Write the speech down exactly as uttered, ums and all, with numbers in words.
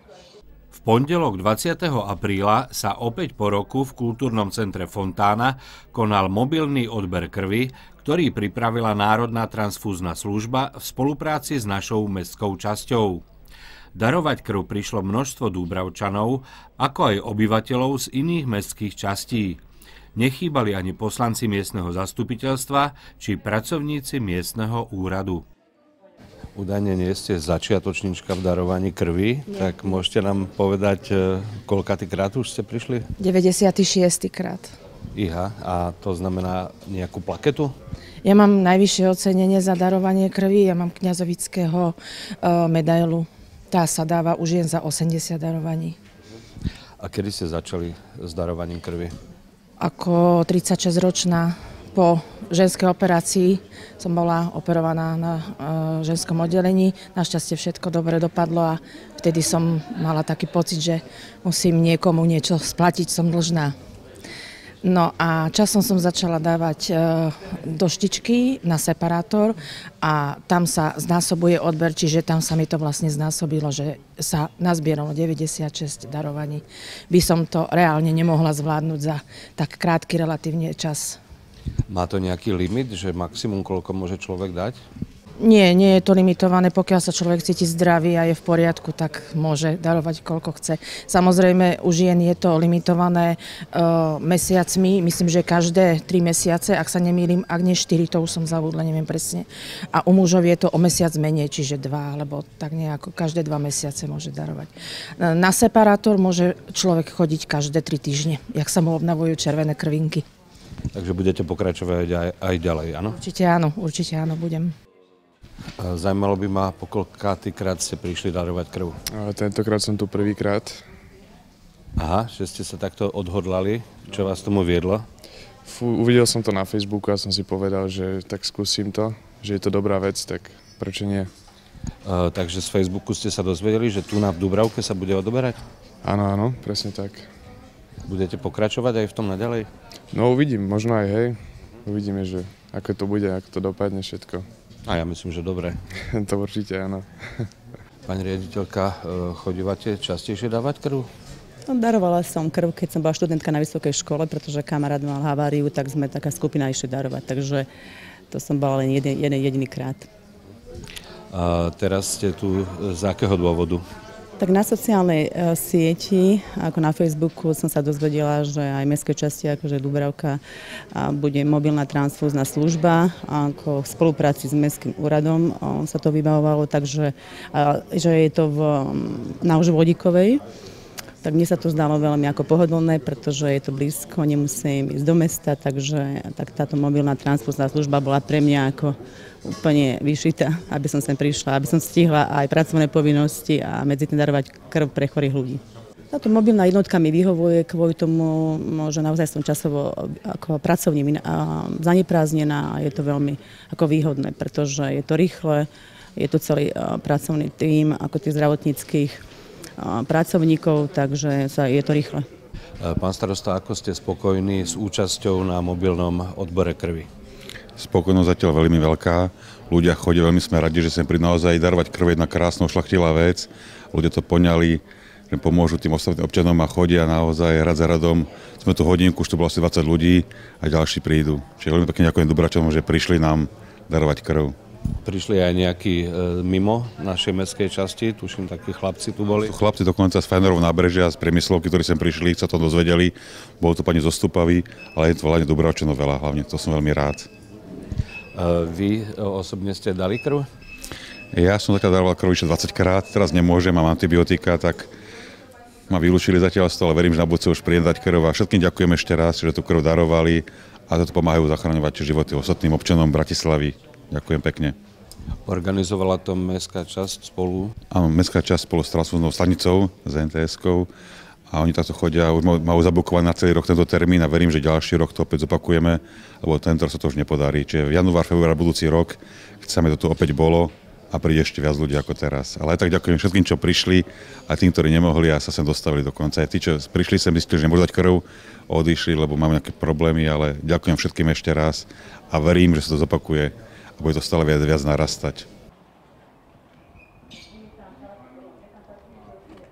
V pondelok dvadsiateho apríla sa opäť po roku v kultúrnom centre Fontána konal mobilný odber krvi, ktorý pripravila Národná transfúzna služba v spolupráci s našou mestskou časťou. Darovať krv prišlo množstvo Dúbravčanov, ako aj obyvateľov z iných mestských častí. Nechýbali ani poslanci miestneho zastupiteľstva či pracovníci miestneho úradu. Údajne nie ste začiatočníčka v darovaní krvi, nie. Tak môžete nám povedať, koľkátý krát už ste prišli? deväťdesiaty šiesty krát. Iha, a to znamená nejakú plaketu? Ja mám najvyššie ocenenie za darovanie krvi, ja mám kňazovického e, medailu. Tá sa dáva už jen za osemdesiat darovaní. A kedy ste začali s darovaním krvi? Ako tridsaťšesťročná. Po ženskej operácii som bola operovaná na uh, ženskom oddelení. Našťastie všetko dobre dopadlo a vtedy som mala taký pocit, že musím niekomu niečo splatiť, som dlžná. No a časom som začala dávať uh, doštičky na separátor a tam sa znásobuje odber, čiže tam sa mi to vlastne znásobilo, že sa nazbieralo deväťdesiatšesť darovaní. By som to reálne nemohla zvládnuť za tak krátky relatívne čas. Má to nejaký limit, že maximum koľko môže človek dať? Nie, nie je to limitované. Pokiaľ sa človek cíti zdravý a je v poriadku, tak môže darovať koľko chce. Samozrejme, u žien je to limitované uh, mesiacmi. Myslím, že každé tri mesiace, ak sa nemýlim, ak nie štyri, to už som zabudla, neviem presne. A u mužov je to o mesiac menej, čiže dva, alebo tak nejako každé dva mesiace môže darovať. Na separátor môže človek chodiť každé tri týždne, jak sa mu obnavujú červené krvinky. Takže budete pokračovať aj, aj ďalej, áno? Určite áno, určite áno, budem. Zajímalo by ma, po koľkátýkrát ste prišli darovať krv? Tentokrát som tu prvýkrát. Aha, že ste sa takto odhodlali. Čo vás tomu viedlo? Fú, uvidel som to na Facebooku a som si povedal, že tak skúsim to, že je to dobrá vec, tak prečo nie? Uh, takže z Facebooku ste sa dozvedeli, že tu na v Dúbravke sa bude odoberať? Áno, áno, presne tak. Budete pokračovať aj v tom naďalej? No uvidím, možno aj hej. Uvidíme, že ako to bude, ako to dopadne všetko. A ja myslím, že dobre. To určite áno. Pani riaditeľka, chodívate častejšie dávať krv? No, darovala som krv, keď som bola študentka na vysokej škole, pretože kamarát mal haváriu, tak sme taká skupina išli darovať. Takže to som bola len jeden, jeden jediný krát. A teraz ste tu z akého dôvodu? Tak na sociálnej e, sieti, ako na Facebooku, som sa dozvedela, že aj mestské časti, akože Dúbravka, a bude mobilná transfúzna služba, a ako v spolupráci s mestským úradom o, sa to vybavovalo, takže a, že je to v, na už Vodíkovej. Tak mne sa to zdalo veľmi ako pohodlné, pretože je to blízko, nemusím ísť do mesta, takže tak táto mobilná transfúzna služba bola pre mňa ako úplne vyšitá, aby som sem prišla, aby som stihla aj pracovné povinnosti a medzi tým darovať krv pre chorých ľudí. Táto mobilná jednotka mi vyhovuje kvôli tomu, že naozaj som časovo ako pracovník zaneprázdnená a je to veľmi ako výhodné, pretože je to rýchle, je to celý pracovný tím ako tých zdravotníckých pracovníkov, takže sa, je to rýchle. Pán starosta, ako ste spokojní s účasťou na mobilnom odbore krvi? Spokojnosť zatiaľ veľmi veľká. Ľudia chodia, veľmi sme radi, že sem prídu naozaj darovať krv, jedna krásna ušľachtilá vec. Ľudia to poňali, že pomôžu tým ostatným občanom a chodia naozaj rad za radom. Sme tu hodinku, už to bolo asi dvadsať ľudí a ďalší prídu. Čiže veľmi pekne ďakujem Dúbravčanom, že prišli nám darovať krv. Prišli aj nejakí e, mimo našej mestskej časti, tuším, takí chlapci tu boli. Chlapci dokonca z Fajnerov nábrežia, z priemyslovky, ktorí sem prišli, sa to dozvedeli. Bolo to pani zo Stupavy, ale je to hlavne Dúbravčanov veľa, hlavne to som veľmi rád. E, vy osobne ste dali krv? Ja som zatiaľ daroval krv vyše dvadsať krát, teraz nemôžem, mám antibiotika, tak ma vylúčili zatiaľ z toho, ale verím, že na budúce už prídem dať krv a všetkým ďakujem ešte raz, že tu krv darovali a to pomáhajú zachraňovať životy ostatným občanom Bratislavy. Ďakujem pekne. Organizovala to mestská časť spolu? Áno, mestská časť spolu s transfúznou stanicou, s en té eskou a oni takto chodia, už majú zabukovaný na celý rok tento termín a verím, že ďalší rok to opäť zopakujeme, lebo tento rok sa to už nepodarí. Čiže v január, február budúci rok chceme, to tu opäť bolo a príde ešte viac ľudí ako teraz. Ale aj tak ďakujem všetkým, čo prišli, aj tým, ktorí nemohli a sa sem dostavili dokonca. Aj tí, čo prišli sem, mysleli, že nemôžu dať krv, odišli, lebo máme nejaké problémy, ale ďakujem všetkým ešte raz a verím, že sa to zopakuje a bude to stále viac, viac narastať.